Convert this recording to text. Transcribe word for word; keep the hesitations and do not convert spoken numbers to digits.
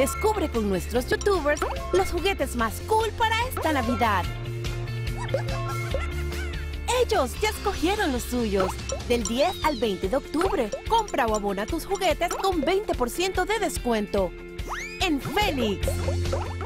Descubre con nuestros youtubers los juguetes más cool para esta Navidad. Ellos ya escogieron los suyos. Del diez al veinte de octubre, compra o abona tus juguetes con veinte por ciento de descuento. En Félix.